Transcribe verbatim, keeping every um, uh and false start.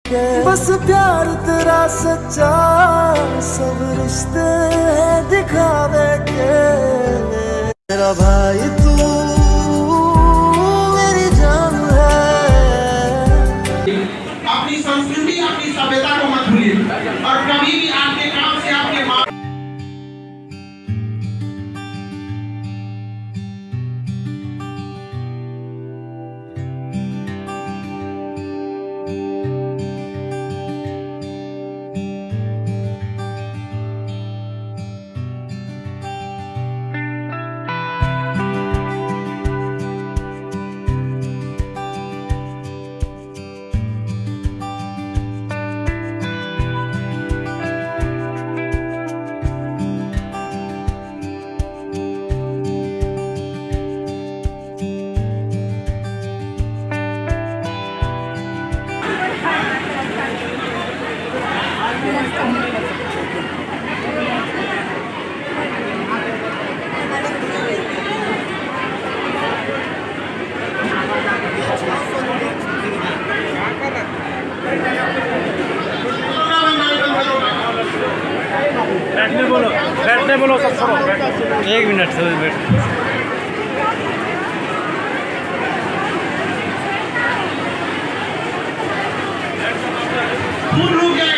बस प्यार तेरा सच्चा, सब रिश्ते दिखावे के। मेरा भाई तू मेरी जान है। अपनी संस्कृति अपनी सभ्यता को मत भूलिए और कभी भी आपके काम से आपके माँ बैठने बोलो, बैठने बोलो सब छोड़ो, एक मिनट से बैठ।